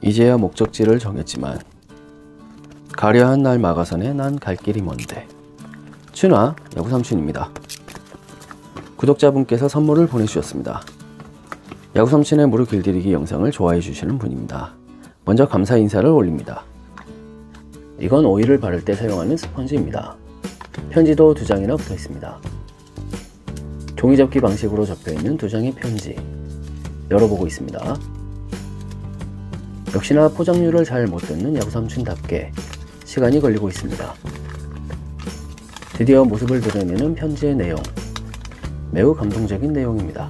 이제야 목적지를 정했지만 가려한 날 마가선에 난 갈 길이 먼데. 춘화 야구삼촌입니다. 구독자분께서 선물을 보내주셨습니다. 야구삼촌의 무릎 길들이기 영상을 좋아해 주시는 분입니다. 먼저 감사 인사를 올립니다. 이건 오일을 바를 때 사용하는 스펀지입니다. 편지도 2장이나 붙어 있습니다. 종이접기 방식으로 접혀있는 2장의 편지 열어보고 있습니다. 역시나 포장류를 잘 못 뜯는 야구삼촌답게 시간이 걸리고 있습니다. 드디어 모습을 드러내는 편지의 내용, 매우 감동적인 내용입니다.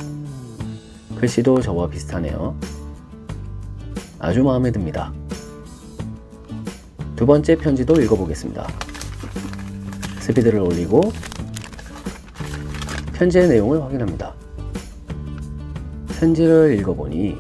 글씨도 저와 비슷하네요. 아주 마음에 듭니다. 두 번째 편지도 읽어보겠습니다. 스피드를 올리고 편지의 내용을 확인합니다. 편지를 읽어보니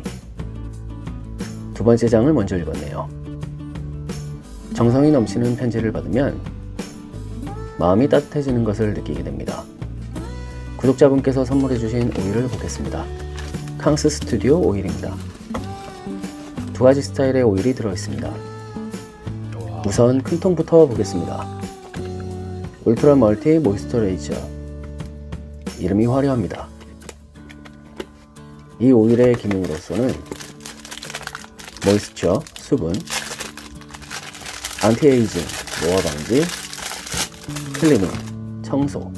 두 번째 장을 먼저 읽었네요. 정성이 넘치는 편지를 받으면 마음이 따뜻해지는 것을 느끼게 됩니다. 구독자분께서 선물해주신 오일을 보겠습니다. 캉스 스튜디오 오일입니다. 2가지 스타일의 오일이 들어있습니다. 우선 큰 통부터 보겠습니다. 울트라 멀티 모이스처라이저. 이름이 화려합니다. 이 오일의 기능으로서는 모이스처, 수분, 안티에이징, 노화 방지, 클리닝, 청소,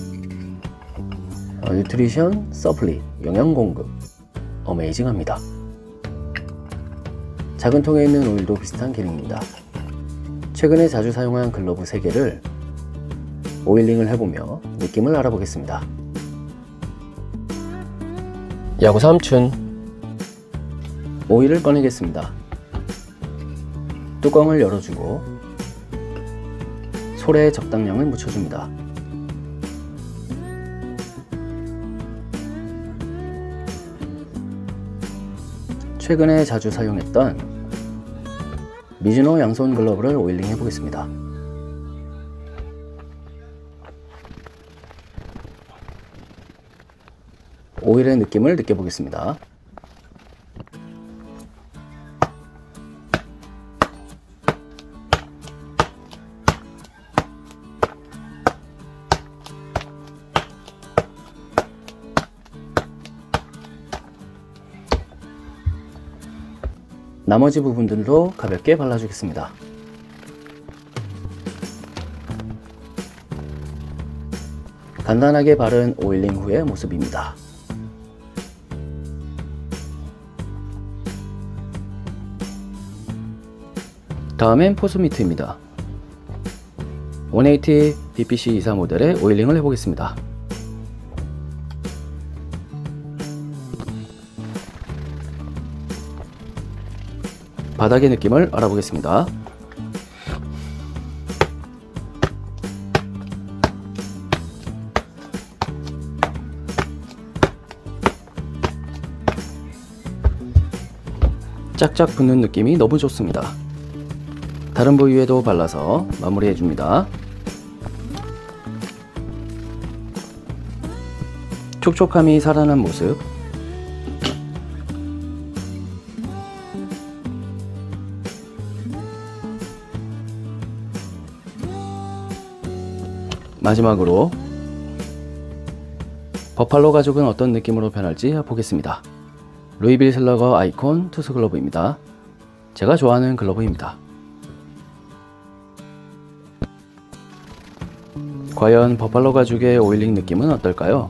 뉴트리션, 서플리, 영양 공급, 어메이징합니다. 작은 통에 있는 오일도 비슷한 기능입니다. 최근에 자주 사용한 글러브 3개를 오일링을 해보며 느낌을 알아보겠습니다. 야구삼촌, 오일을 꺼내겠습니다. 뚜껑을 열어주고 솔에 적당량을 묻혀줍니다. 최근에 자주 사용했던 미즈노 양손 글러브를 오일링 해보겠습니다. 오일의 느낌을 느껴보겠습니다. 나머지 부분들도 가볍게 발라주겠습니다. 간단하게 바른 오일링 후의 모습입니다. 다음엔 포스미트입니다. 180 BPC24 모델의 오일링을 해보겠습니다. 바닥의 느낌을 알아보겠습니다. 짝짝 붙는 느낌이 너무 좋습니다. 다른 부위에도 발라서 마무리해 줍니다. 촉촉함이 살아난 모습, 마지막으로 버팔로 가죽은 어떤 느낌으로 변할지 보겠습니다. 루이빌 슬러거 아이콘 투스 글러브입니다. 제가 좋아하는 글러브입니다. 과연 버팔로 가죽의 오일링 느낌은 어떨까요?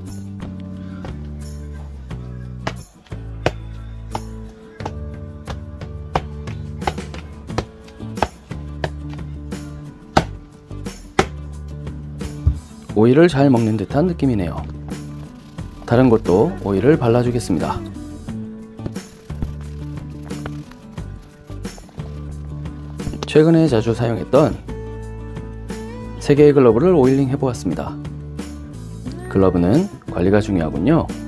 오일을 잘 먹는 듯한 느낌이네요. 다른 곳도 오일을 발라주겠습니다. 최근에 자주 사용했던 3개의 글러브를 오일링 해보았습니다. 글러브는 관리가 중요하군요.